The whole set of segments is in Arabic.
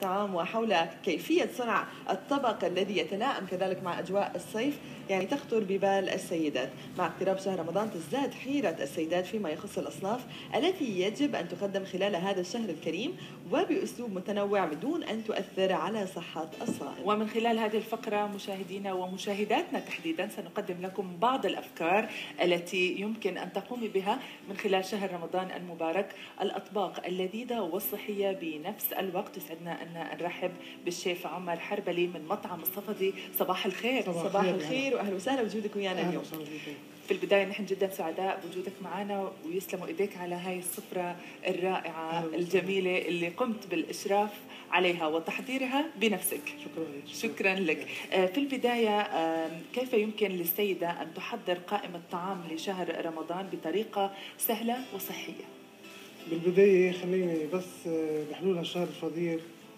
الطعام وحول كيفية صنع الطبق الذي يتلائم كذلك مع أجواء الصيف يعني تخطر ببال السيدات. مع اقتراب شهر رمضان تزداد حيرة السيدات فيما يخص الأصناف التي يجب أن تقدم خلال هذا الشهر الكريم وبأسلوب متنوع بدون أن تؤثر على صحة الصائم. ومن خلال هذه الفقرة مشاهدينا ومشاهداتنا تحديدا سنقدم لكم بعض الأفكار التي يمكن أن تقومي بها من خلال شهر رمضان المبارك، الأطباق اللذيذة والصحية بنفس الوقت. يسعدنا أن نرحب بالشيف عمر حربلي من مطعم الصفدي. صباح الخير. صباح الخير وأهلا وسهلا بوجودك ويانا اليوم. في البداية نحن جدا سعداء بوجودك معنا ويسلموا إيديك على هاي السفرة الرائعة الجميلة اللي قمت بالإشراف عليها وتحضيرها بنفسك. شكرا لك. في البداية كيف يمكن للسيدة أن تحضر قائمة طعام لشهر رمضان بطريقة سهلة وصحية؟ بالبداية خليني بس بحلول هالشهر الفضيل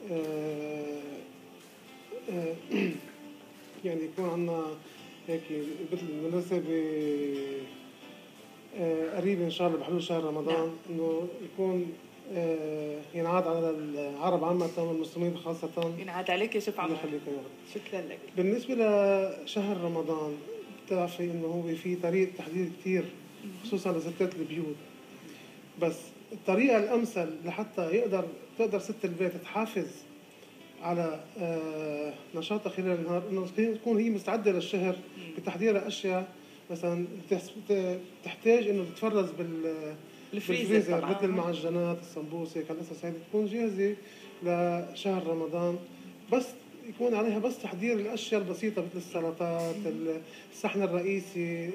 يعني يكون عنا هيك مثل مناسبة قريبة إن شاء الله بحلول شهر رمضان. إنه يكون ينعاد على العرب عامة والمسلمين خاصة. ينعاد عليك يا شيف عمر. شكرا لك. بالنسبة لشهر رمضان بتعرفي إنه هو في طريقة تحضير كتير خصوصا لستات البيوت، بس الطريقة الأمثل لحتى تقدر ست البيت تحافظ على نشاطها خلال النهار إنه تكون هي مستعدة للشهر بتحضير أشياء مثلا تحتاج إنه تتفرز بالفريزر مثل المعجنات، السمبوسة، كالقصص هذه تكون جاهزة لشهر رمضان، بس يكون عليها بس تحضير الأشياء البسيطة مثل السلطات، الصحن الرئيسي،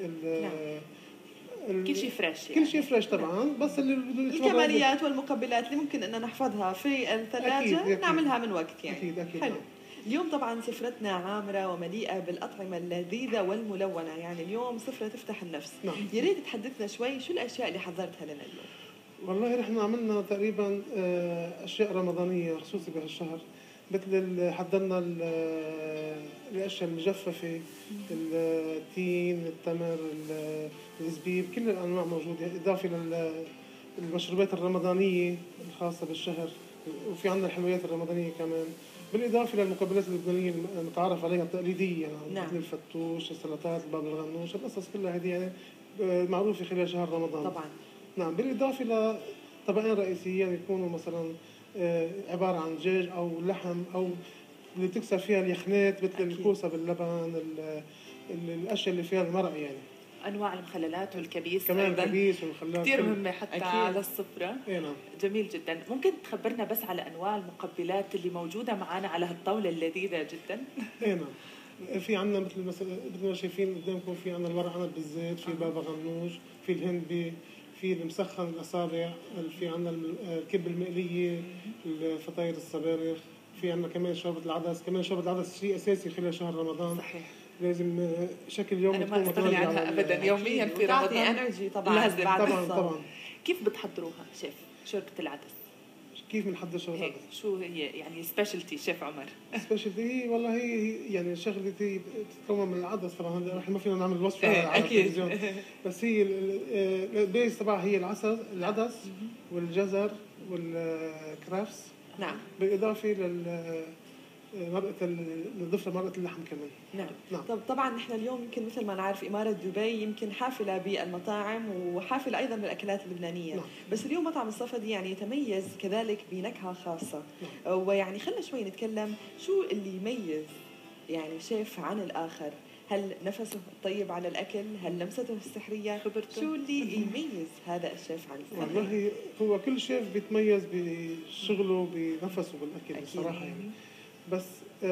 كل شيء فريش كل شيء فريش طبعا. بس الكماليات والمقبلات اللي ممكن أننا نحفظها في الثلاجة نعملها من وقت يعني. أكيد. حلو. اليوم طبعا سفرتنا عامرة ومليئة بالأطعمة اللذيذة والملونة، يعني اليوم سفرة تفتح النفس. يا ريت تحدثنا شوي شو الأشياء اللي حضرتها لنا اليوم؟ والله نحن عملنا تقريبا أشياء رمضانية خصوصي بهالشهر، مثل حضرنا الأشياء المجففة، التين، التمر، الزبيب، كل الأنواع موجودة، إضافة للمشروبات الرمضانية الخاصة بالشهر، وفي عندنا الحلويات الرمضانية كمان، بالإضافة للمقبلات اللبنانية المتعارف عليها التقليدية يعني مثل الفتوش، السلطات، الباب الغنوش، القصص كلها هذه يعني معروفة خلال شهر رمضان. طبعا. نعم، بالإضافة لطبقين رئيسيين يكونوا مثلا عبارة عن دجاج أو لحم أو اللي تكسر فيها اليخنات مثل الكوسة باللبن، الأشياء اللي فيها المرق يعني. أنواع المخللات والكبيس كمان الكبيس والمخللات كثير مهمة حتى على السفرة. نعم. جميل جدا. ممكن تخبرنا بس على أنواع المقبلات اللي موجودة معنا على هالطاولة اللذيذة جدا؟ نعم. في عندنا مثل ما شايفين قدامكم، في عندنا الورق عنب بالزيت، في بابا غنوج، في الهندبي، في المسخن الأصابع، في عندنا الكب المقلية، الفطاير الصبارخ، في عندنا كمان شوربة العدس. كمان شوربة العدس شيء أساسي خلال شهر رمضان. صحيح. لازم شكل يوم أنا ما أستغني عنها أبدا يوميا في رمضان. انرجي طبعا. لازم. طبعا. كيف بتحضروها شيف شوربة العدس؟ كيف بنحضر شوربة العدس؟ شو هي يعني سبيشالتي شيف عمر؟ سبيشالتي والله هي يعني شغلتي تتكون من العدس طبعا. هذا ما فينا نعمل وصفة على التلفزيون، بس هي البيز تبعها هي العدس والجزر والكرفس. نعم. بالإضافة نضيف مرقة اللحم كمان. نعم. طبعا نحن اليوم يمكن مثل ما نعرف إمارة دبي يمكن حافلة بالمطاعم وحافلة أيضا بالأكلات اللبنانية. بس اليوم مطعم الصفدي يعني يتميز كذلك بنكهة خاصة. ويعني خلنا شوي نتكلم شو اللي يميز يعني شيف عن الآخر. هل نفسه الطيب على الأكل؟ هل لمسته السحرية؟ شو اللي يميز هذا الشيف عن الآخر؟ والله هو كل شيف بيتميز بشغله بنفسه بالأكل بصراحة يعني. بس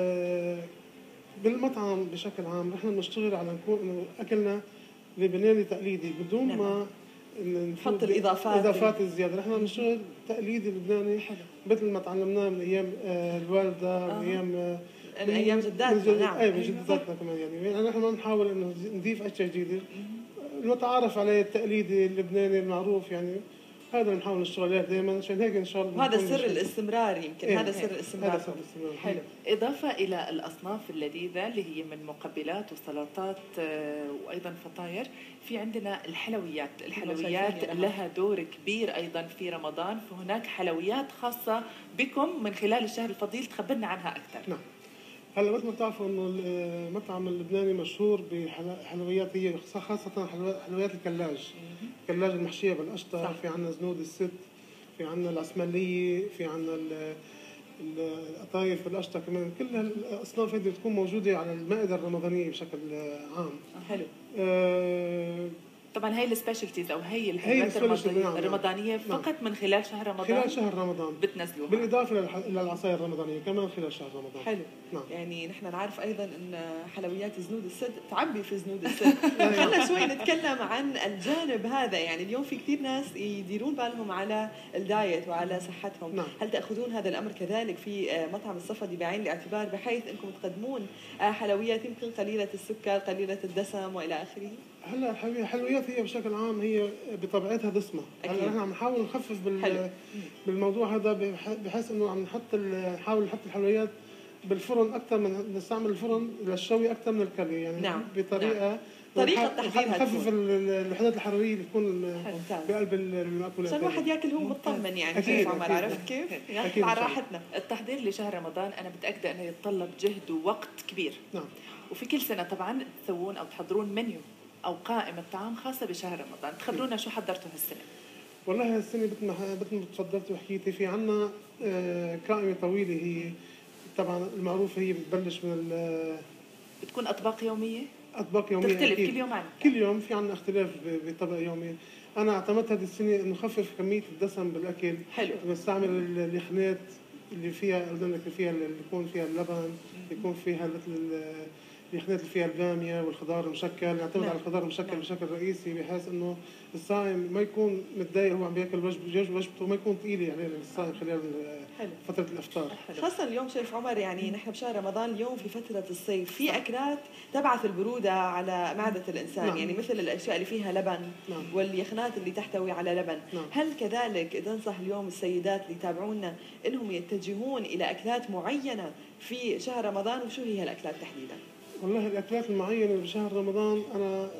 بالمطعم بشكل عام نحن بنشتغل على نكون إنه أكلنا لبناني تقليدي بدون ما نحط الإضافات الزيادة. نحن بنشتغل تقليدي لبناني مثل ما تعلمناه من أيام الوالدة من أيام جداتنا. نعم. من جداتنا كمان يعني نحن ما نحاول إنه نضيف أشياء جديدة. المتعارف عليه التقليدي اللبناني المعروف يعني، هذا بنحاول نشتغل عليه دائما، عشان هيك ان شاء الله. وهذا سر الاستمرار يمكن. إيه. هذا سر الاستمرار. هذا سر الاستمرار. حلو. إضافة إلى الأصناف اللذيذة اللي هي من مقبلات وسلطات وأيضا فطاير، في عندنا الحلويات. الحلويات لها دور كبير أيضا في رمضان، فهناك حلويات خاصة بكم من خلال الشهر الفضيل، تخبرنا عنها أكثر. نعم. هلا مثل ما بتعرفوا انه المطعم اللبناني مشهور بحلويات، هي خاصة حلويات الكلاج. الكلاج المحشية بالقشطة، في عنا زنود الست، في عنا العسملية، في عنا القطايف بالقشطة كمان. كل هالأصناف هذه بتكون موجودة على المائدة الرمضانية بشكل عام. حلو. طبعا هي السبيشالتيز او هي الحلويات الرمضانيه فقط من خلال شهر رمضان. خلال شهر رمضان بتنزلوها، بالاضافه الى العصائر الرمضانيه كمان خلال شهر رمضان. حلو. نعم. يعني نحن نعرف ايضا ان حلويات زنود السد تعبي في زنود السد. خلينا شوي نتكلم عن الجانب هذا. يعني اليوم في كثير ناس يديرون بالهم على الدايت وعلى صحتهم. نعم. هل تاخذون هذا الامر كذلك في مطعم الصفدي بعين الاعتبار، بحيث انكم تقدمون حلويات يمكن قليله السكر، قليله الدسم والى اخره؟ هلا الحلويات هي بشكل عام هي بطبيعتها دسمه. هلا نحن عم نحاول نخفف بالموضوع هذا، بحيث انه عم نحاول نحط الحلويات بالفرن اكثر، من نستعمل الفرن للشوي اكثر من الكري. يعني نعم. بطريقه تحضيرها نخفف الوحدات الحراريه اللي تكون بقلب المأكولات، عشان الواحد ياكل هو مطمن. يعني كيف عمر عرفت كيف؟ يعني على راحتنا. التحضير لشهر رمضان انا متاكده انه يتطلب جهد ووقت كبير. نعم. وفي كل سنه طبعا تسوون او تحضرون منيو او قائمه طعام خاصه بشهر رمضان، تخبرونا شو حضرتوا هالسنه؟ والله هالسنه مثل ما تفضلت وحكيتي، في عنا قائمه طويله. هي طبعا المعروفه، هي بتبلش من بتكون اطباق يوميه. اطباق يوميه تختلف كل يوم عن كل يوم. في عنا اختلاف بطبق يومي. انا اعتمدت هذه السنه انه خفف كميه الدسم بالاكل. حلو. بستعمل اليخنات اللي فيها اللي يكون فيها اللبن، يكون فيها مثل اليخنات اللي فيها الباميه والخضار المشكل. نعتمد على الخضار المشكل بشكل رئيسي، بحيث انه الصائم ما يكون متضايق هو عم بياكل وجبته، ما يكون ثقيله عليه الصائم خلال فتره الافطار. خاصه اليوم شيف عمر، يعني نحن بشهر رمضان اليوم في فتره الصيف، في اكلات تبعث البروده على معده الانسان. نعم. يعني مثل الاشياء اللي فيها لبن. نعم. واليخنات اللي تحتوي على لبن. نعم. هل كذلك تنصح اليوم السيدات اللي يتابعونا انهم يتجهون الى اكلات معينه في شهر رمضان، وشو هي هالاكلات تحديدا؟ والله الأكلات المعينة بشهر رمضان أنا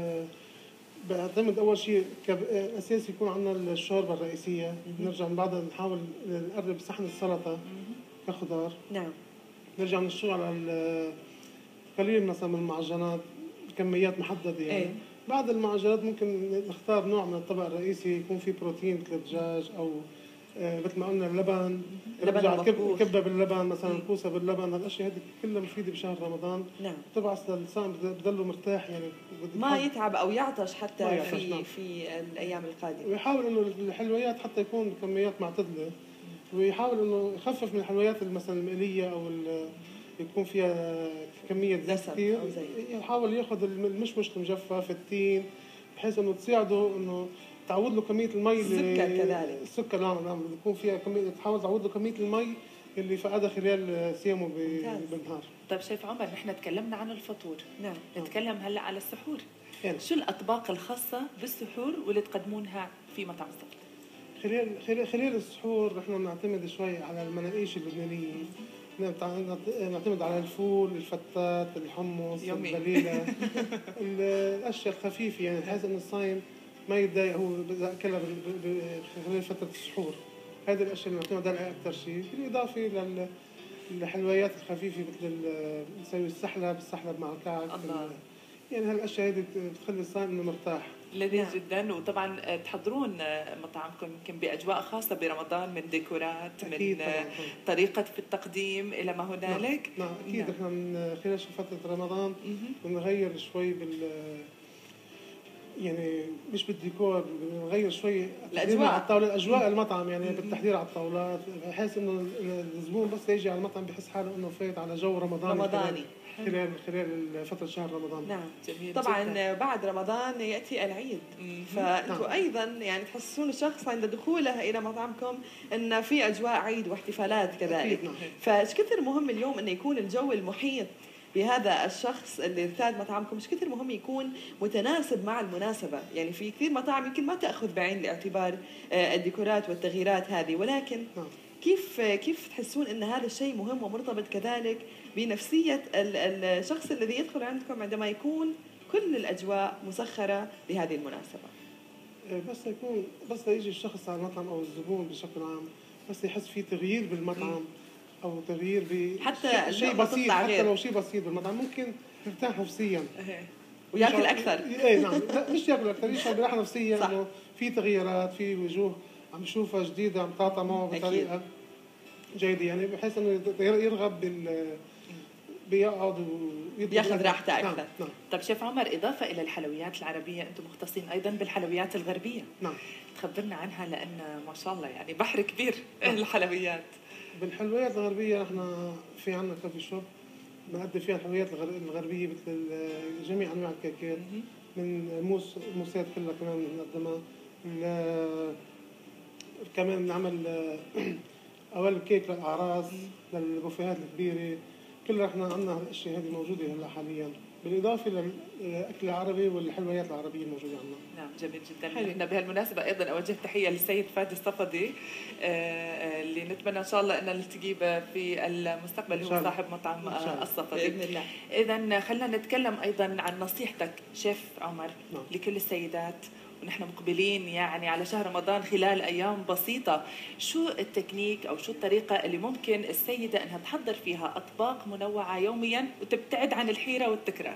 بعتمد أول شيء أساسي يكون عندنا الشوربة الرئيسية. نرجع من بعدها نحاول نقرب صحن السلطة كخضار. نعم. نرجع نشتغل على قليل مثلا من المعجنات بكميات محددة. يعني بعد المعجنات ممكن نختار نوع من الطبق الرئيسي يكون فيه بروتين مثل الدجاج، أو مثل ما قلنا اللبن، كبه باللبن مثلا، الكوسه باللبن. هالاشياء هذه كلها مفيده بشهر رمضان. نعم. تبعث للصائم بضله مرتاح، يعني ما يتعب او يعطش حتى في الايام القادمه. ويحاول انه الحلويات حتى يكون كميات معتدله، ويحاول انه يخفف من الحلويات مثلا المقليه او يكون فيها كميه زيت كثير. يحاول ياخذ المشمش المجفف، التين، بحيث انه تساعده انه تعود له كميه المي. السكر كذلك. السكر نعم يكون فيها كميه، تحاول تعود له كميه المي اللي فقدها خلال صيامه بالنهار. طيب شيف عمر، نحن تكلمنا عن الفطور. نعم. نتكلم هلا على السحور. يعني. شو الاطباق الخاصه بالسحور واللي تقدمونها في مطعم الصفدي؟ خلال السحور نحن بنعتمد شوي على المناقيش اللبنانيه. نعتمد على الفول، الفتات، الحمص، البليله، الاشياء الخفيفه، يعني بحيث انه الصايم ما يتضايق هو اذا اكلها خلال فتره السحور. هذه الاشياء اللي نعتمد عليها اكثر شيء، بالاضافه للحلويات الخفيفه مثل نسوي السحلب مع الكعك. يعني هالاشياء هذه بتخلي الصائم انه مرتاح. لذيذ جدا. وطبعا تحضرون مطعمكم يمكن باجواء خاصه برمضان، من ديكورات، من طريقه في التقديم الى ما هنالك. نعم اكيد. نحن من خلال فتره رمضان بنغير شوي يعني مش بالديكور، بنغير شوي الاجواء على الطاوله، اجواء المطعم، يعني بالتحضير على الطاولات، بحيث انه الزبون بس يجي على المطعم بحس حاله انه فايت على جو رمضاني خلال فتره شهر رمضان. نعم. جميل طبعا جداً. بعد رمضان ياتي العيد، فانتم ايضا يعني تحسسون الشخص عند دخوله الى مطعمكم ان في اجواء عيد واحتفالات كذلك. نعم. فايش كثر مهم اليوم انه يكون الجو المحيط بهذا الشخص اللي ارتاد مطعمكم مش كثير مهم يكون متناسب مع المناسبة. يعني في كثير مطاعم يمكن ما تأخذ بعين الاعتبار الديكورات والتغييرات هذه، ولكن كيف تحسون ان هذا الشيء مهم ومرتبط كذلك بنفسية الشخص الذي يدخل عندكم عندما يكون كل الأجواء مسخرة لهذه المناسبة؟ بس يجي الشخص على المطعم أو الزبون بشكل عام، بس يحس في تغيير بالمطعم أو تغيير حتى شيء بسيط، حتى لو شيء بسيط بالمطعم ممكن يرتاح نفسيا وياكل أكثر. نعم، لا مش ياكل أكثر، يشعر براحة نفسيا إنه في تغييرات، في وجوه عم يشوفها جديدة، عم تعطى معه بطريقة جيدة، يعني بحيث إنه يرغب بيقعد وياخذ راحته أكثر. نعم. طب شيف عمر، إضافة إلى الحلويات العربية أنتم مختصين أيضا بالحلويات الغربية. نعم. تخبرنا عنها لأن ما شاء الله يعني بحر كبير. الحلويات. بالحلويات الغربية احنا في عنا كافي شوب بنقدم فيها الحلويات الغربية مثل جميع أنواع الكيكات، من موسات كلها كمان بنقدمها، كمان بنعمل أول كيك للأعراس، للبوفيهات الكبيرة، كلها احنا عندنا الاشياء هذه موجوده هلا حاليا، بالاضافه للاكل العربي والحلويات العربيه الموجوده عندنا. نعم جميل جدا. احنا بهالمناسبه ايضا اوجه تحيه للسيد فادي الصفدي اللي نتمنى ان شاء الله ان نلتقي في المستقبل، هو صاحب مطعم الصفدي باذن الله. اذا خلينا نتكلم ايضا عن نصيحتك شيف عمر لكل السيدات، ونحن مقبلين يعني على شهر رمضان خلال أيام بسيطة. شو التكنيك أو شو الطريقة اللي ممكن السيدة أنها تحضر فيها أطباق منوعة يوميا وتبتعد عن الحيرة والتكرار؟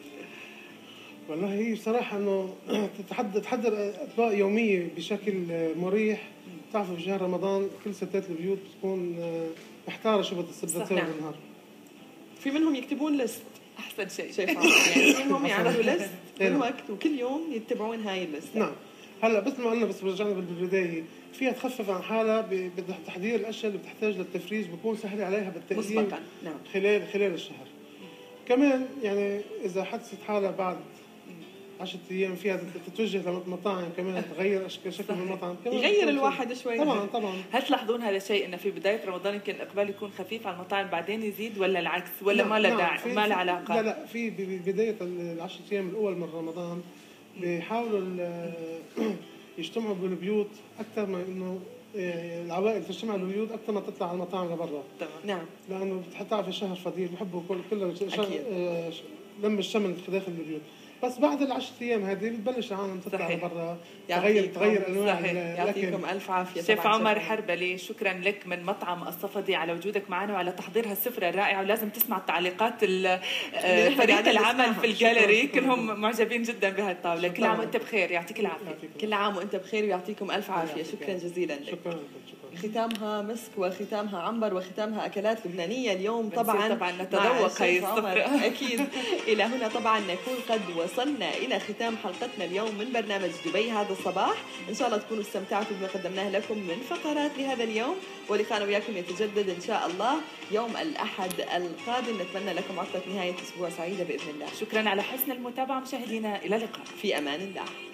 والله هي بصراحة أنه تحضر أطباق يومية بشكل مريح. تعرفوا في شهر رمضان كل ستات البيوت بتكون محتارة شو بدها تسوي بالنهار. في منهم يكتبون لست، أحسن شيء شايف يعني هم يعملوا لست بالوقت وكل يوم يتبعون هاي اللست. نعم. هلا بس ما قلنا، بس رجعنا بالبداية فيها تخفف عن حالها بتحضير الأشياء اللي بتحتاج للتفريز، بكون سهل عليها بالتقديم مسبقا. نعم. خلال الشهر. كمان يعني إذا حدثت حالها بعد 10 أيام فيها تتوجه لمطاعم كمان تغير شكل المطعم، يغير الواحد شوي. طبعا. هل تلاحظون هذا الشيء انه في بدايه رمضان يمكن الاقبال يكون خفيف على المطاعم بعدين يزيد، ولا العكس، ولا ما له داعي ما له علاقه؟ لا في بدايه ال10 ايام الاول من رمضان بيحاولوا يجتمعوا بالبيوت اكثر ما انه العوائل تجتمع بالبيوت اكثر ما تطلع على المطاعم لبرا. نعم. لانه بتعرف الشهر فضيل بحبوا كل لم الشمل داخل البيوت. بس بعد ال10 ايام هذه بتبلش العالم تطلع لبرا، تغير انواع الاكل. يعطيكم الف عافيه. شيف عمر حربلي، شكرا لك من مطعم الصفدي على وجودك معنا وعلى تحضير هالسفره الرائعه، ولازم تسمع تعليقات فريق العمل في الجاليري، كلهم معجبين جدا بهالطاوله. كل عام وانت بخير، يعطيك العافيه. كل عام وانت بخير ويعطيكم الف عافيه. شكرا جزيلا لك. شكرا. ختامها مسك وختامها عنبر وختامها أكلات لبنانية اليوم. طبعا نتذوق هاي السفرة. أكيد. إلى هنا طبعا نكون قد وصلنا إلى ختام حلقتنا اليوم من برنامج دبي هذا الصباح. إن شاء الله تكونوا استمتعتوا بما قدمناه لكم من فقرات لهذا اليوم، ولقاءنا وياكم يتجدد إن شاء الله يوم الأحد القادم. نتمنى لكم عطلة نهاية أسبوع سعيدة بإذن الله. شكرا على حسن المتابعة مشاهدينا، إلى اللقاء في أمان الله.